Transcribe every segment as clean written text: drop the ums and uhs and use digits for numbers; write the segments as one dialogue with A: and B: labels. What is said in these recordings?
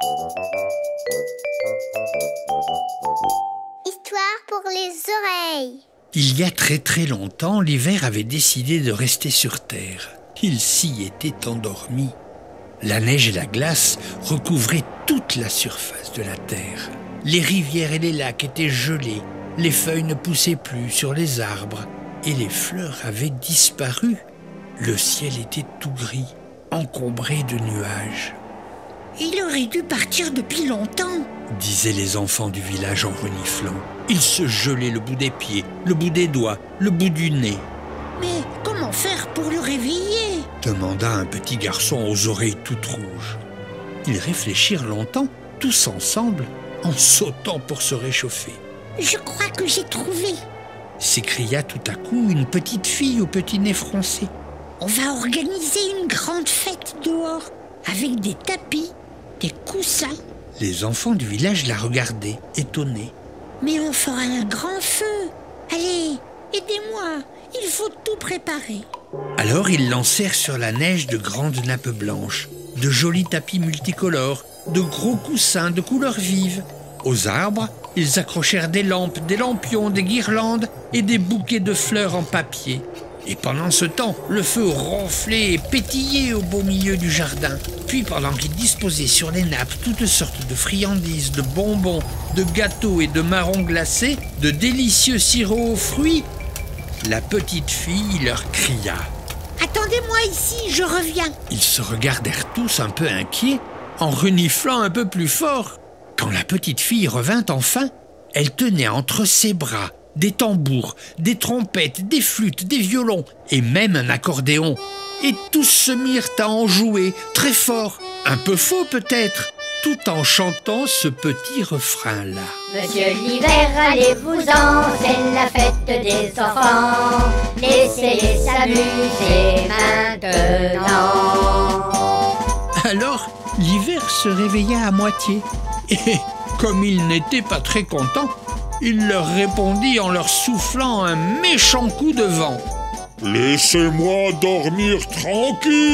A: Histoire pour les oreilles.
B: Il y a très très longtemps, l'hiver avait décidé de rester sur Terre. Il s'y était endormi. La neige et la glace recouvraient toute la surface de la Terre. Les rivières et les lacs étaient gelés, les feuilles ne poussaient plus sur les arbres et les fleurs avaient disparu. Le ciel était tout gris, encombré de nuages.
C: « Il aurait dû partir depuis longtemps »,
B: disaient les enfants du village en reniflant. Ils se gelaient le bout des pieds, le bout des doigts, le bout du nez.
C: « Mais comment faire pour le réveiller ?»
B: demanda un petit garçon aux oreilles toutes rouges. Ils réfléchirent longtemps, tous ensemble, en sautant pour se réchauffer.
C: « Je crois que j'ai trouvé !»
B: s'écria tout à coup une petite fille au petit nez froncé.
C: « On va organiser une grande fête dehors, avec des tapis, des coussins. »
B: Les enfants du village la regardaient, étonnés.
C: « Mais on fera un grand feu. Allez, aidez-moi, il faut tout préparer. »
B: Alors ils lancèrent sur la neige de grandes nappes blanches, de jolis tapis multicolores, de gros coussins de couleurs vives. Aux arbres, ils accrochèrent des lampes, des lampions, des guirlandes et des bouquets de fleurs en papier. Et pendant ce temps, le feu ronflait et pétillait au beau milieu du jardin. Puis pendant qu'ils disposaient sur les nappes toutes sortes de friandises, de bonbons, de gâteaux et de marrons glacés, de délicieux sirops aux fruits, la petite fille leur cria.
C: « Attendez-moi ici, je reviens !»
B: Ils se regardèrent tous un peu inquiets, en reniflant un peu plus fort. Quand la petite fille revint enfin, elle tenait entre ses bras des tambours, des trompettes, des flûtes, des violons et même un accordéon. Et tous se mirent à en jouer très fort, un peu faux peut-être, tout en chantant ce petit refrain-là.
D: Monsieur l'hiver, allez-vous-en, c'est la fête des enfants. Laissez-les s'amuser maintenant.
B: Alors, l'hiver se réveilla à moitié. Et comme il n'était pas très content, il leur répondit en leur soufflant un méchant coup de vent.
E: « Laissez-moi dormir tranquille !»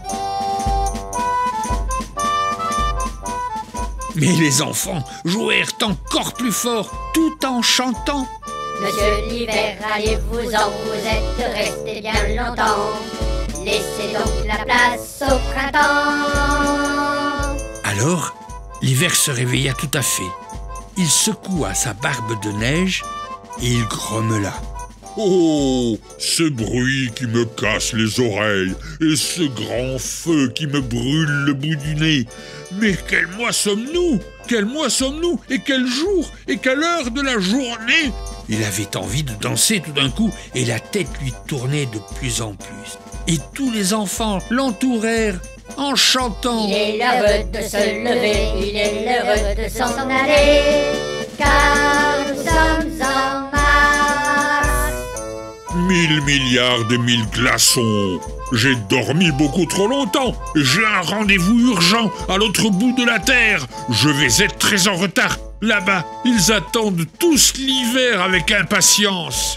B: Mais les enfants jouèrent encore plus fort, tout en chantant.
D: Monsieur l'hiver, allez-vous-en, vous êtes restés bien longtemps. Laissez donc la place au printemps.
B: Alors, l'hiver se réveilla tout à fait. Il secoua sa barbe de neige et il grommela.
E: « Oh, ce bruit qui me casse les oreilles et ce grand feu qui me brûle le bout du nez. Mais quel mois sommes-nous? Quel mois sommes-nous? Et quel jour? Et quelle heure de la journée ?»
B: Il avait envie de danser tout d'un coup et la tête lui tournait de plus en plus. Et tous les enfants l'entourèrent en chantant.
D: Il est l'heure de se lever, il est l'heure de s'en aller, car nous sommes en mars.
E: 1000 milliards de 1000 glaçons. J'ai dormi beaucoup trop longtemps. J'ai un rendez-vous urgent à l'autre bout de la Terre. Je vais être très en retard. Là-bas, ils attendent tous l'hiver avec impatience.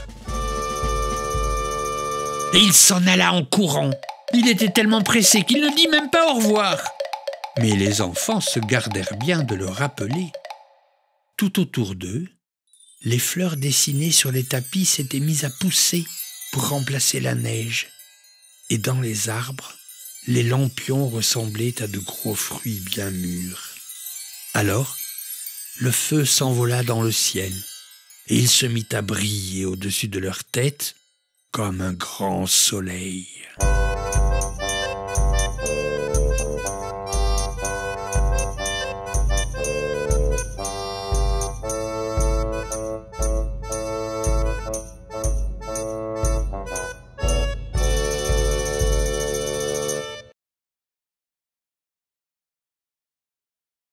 B: Et il s'en alla en courant. Il était tellement pressé qu'il ne dit même pas au revoir. Mais les enfants se gardèrent bien de le rappeler. Tout autour d'eux, les fleurs dessinées sur les tapis s'étaient mises à pousser pour remplacer la neige. Et dans les arbres, les lampions ressemblaient à de gros fruits bien mûrs. Alors, le feu s'envola dans le ciel et il se mit à briller au-dessus de leur tête comme un grand soleil.